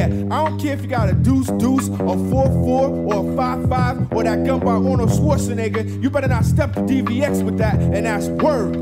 Yeah, I don't care if you got a deuce deuce, a 4-4, or a 5-5, or that gun by Arnold Schwarzenegger. You better not step to DVX with that, and that's word.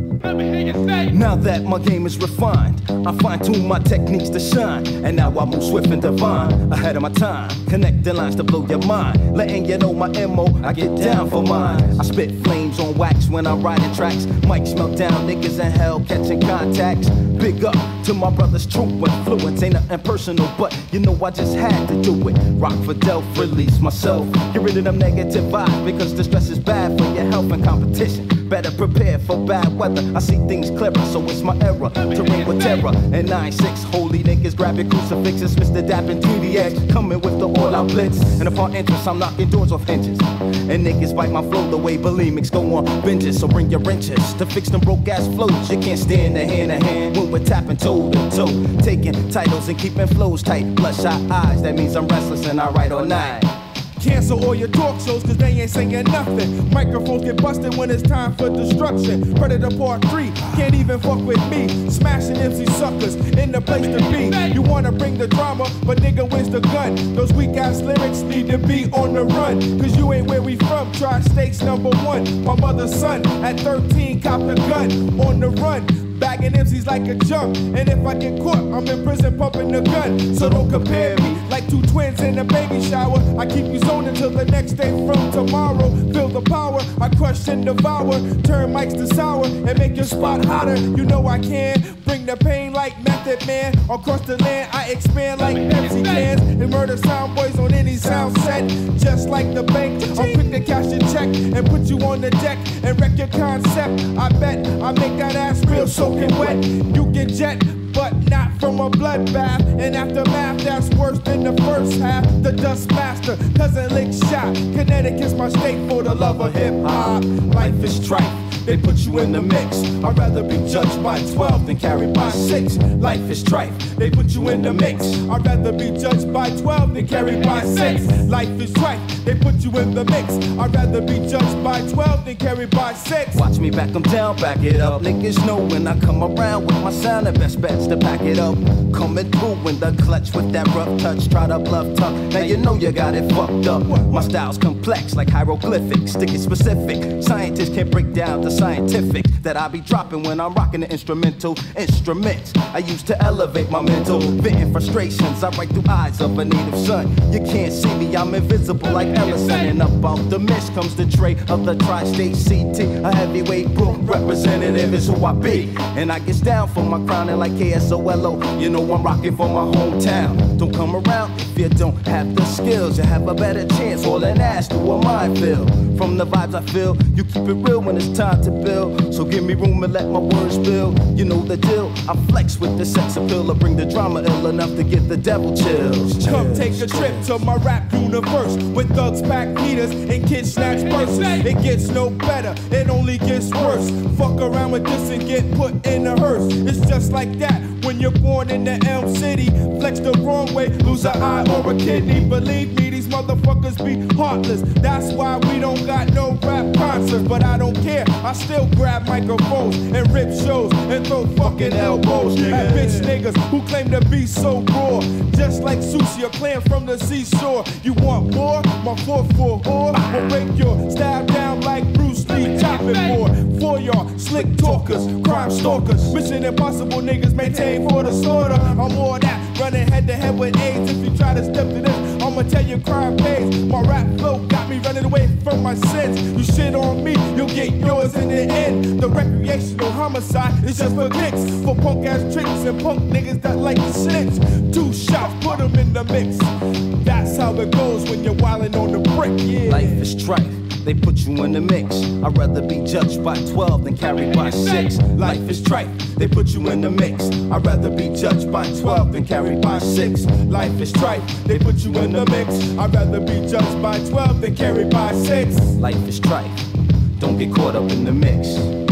Now that my game is refined, I fine-tune my techniques to shine. And now I move swift and divine, ahead of my time. Connecting lines to blow your mind, letting you know my MO, I get down for mine. I spit flames on wax when I'm riding tracks. Mics melt down, niggas in hell catching contacts. Big up to my brother's true influence. Ain't nothing personal, but you know I just had to do it. Rock for Delph, release myself. Get rid of them negative vibes, because the stress is bad for your health and competition. Better prepare for bad weather. I see things clearer, so it's my era to reign with terror. And 9-6, holy niggas, grab your crucifixes. Mr. Dap and TDX, coming with the all-out blitz. And upon entrance, I'm knocking doors off hinges. And niggas bite my flow the way bulimics go on binges. So bring your wrenches to fix them broke-ass flows. You can't stand the hand-to-hand when we're tapping toe-to-toe. Taking titles and keeping flows tight. Bloodshot eyes, that means I'm restless and I write all night. Cancel all your talk shows, cause they ain't saying nothing. Microphones get busted when it's time for destruction. Predator Part 3, can't even fuck with me. Smashing MC suckers in the place to be. You wanna bring the drama, but nigga, where's the gun? Those weak ass lyrics need to be on the run. Cause you ain't where we from, Tri-States #1. My mother's son at 13 copped a gun on the run. Bagging MCs like a jump, and if I get caught, I'm in prison pumping the gun. So don't compare me like two twins in a baby shower. I keep you zoned until the next day from tomorrow. Feel the power, I crush and devour. Turn mics to sour and make your spot hotter. You know I can bring the pain like Method Man. Across the land, I expand like Pepsi cans and murder sound boys on any sound set. Just like the bank, I'm quick to cash your check and put you on the deck and wreck your concept. I bet I make that ass real soaking wet. You get jet, but not from a bloodbath. And aftermath, that's worse than the first half. The Dust Master, cousin lick shot. Connecticut's my state for the love of hip hop. Life is trite, they put you in the mix. I'd rather be judged by 12 than carried by 6. Life is trite, they put you in the mix. I'd rather be judged by 12 than carried by 6. Life is trite, they put you in the mix. I'd rather be judged by 12 than carried by 6. Watch me back them down, back it up. Niggas know when I come around with my sound, the best bets to pack it up. Coming through in the clutch with that rough touch. Try to bluff tough, now you know you got it fucked up. My style's complex like hieroglyphics, sticky specific. Scientists can't break down the scientific that I be dropping when I'm rocking the instrumental instruments. I used to elevate my mental, venting frustrations. I write through eyes of a native son. You can't see me, I'm invisible like Ellison. And up off the mist comes the tray of the Tri-State CT. A heavyweight broom representative is who I be. And I gets down for my crowning like KSOLO. You know I'm rocking for my hometown. Don't come around if you don't have the skills. You have a better chance, all that ass to a minefield. From the vibes I feel, you keep it real when it's time to build. So give me room and let my words build. You know the deal, I flex with the sex appeal. I bring the drama ill enough to give the devil chills. Come take a trip to my rap universe with thugs, pack heaters, and kids snatch purses. It gets no better, it only gets worse. Fuck around with this and get put in a hearse. It's just like that when you're born in the Elm City. Flex the wrong way, lose an eye or a kidney. Believe me, these motherfuckers be heartless. That's why we don't got no rap concerts. But I don't care, I still grab microphones and rip shows and throw fucking elbows at bitch niggas who claim to be so raw. Just like sushi, a clan from the seashore. You want more? My 4-4 whore will break your style down like Bruce Lee chopping board. For y'all slick talkers, crime stalkers, Mission Impossible niggas maintain for the slaughter. I'm all that, running head to head with AIDS. If you try to step to this, I'ma tell you crime pays. My rap flow got me running away from my sins. You shit on me, you'll get yours in the end. The recreational homicide is just for kicks, for punk ass tricks and punk niggas that like to snitch. 2 shots, put them in the mix. That's how it goes when you're wildin' on the brick, yeah. Life is trite, they put you in the mix. I'd rather be judged by 12 than carried by 6. Life is trite, they put you in the mix. I'd rather be judged by 12 than carried by 6. Life is trite, they put you in the mix. I'd rather be judged by 12 than carried by 6. Life is trite, don't get caught up in the mix.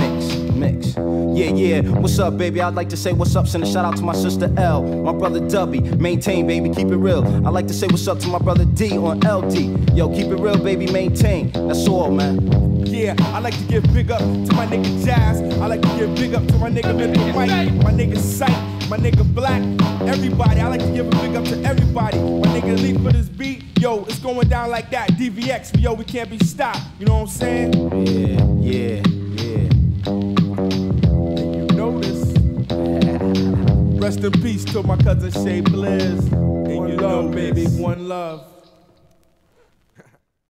Mix. Yeah, what's up, baby? I'd like to say what's up, send a shout out to my sister L, my brother Dubby, maintain, baby, keep it real. I'd like to say what's up to my brother D on LD. Yo, keep it real, baby, maintain. That's all, man. Yeah, I like to give big up to my nigga Jazz. I like to give big up to my nigga Mr. Mike, my nigga Sight, my nigga Black. everybody. I like to give a big up to everybody. My nigga leap for this beat, yo, it's going down like that. DVX, yo, we can't be stopped. You know what I'm saying? Yeah. And you know this. Rest in peace to my cousin Shay Blizz. And you know, baby, one love.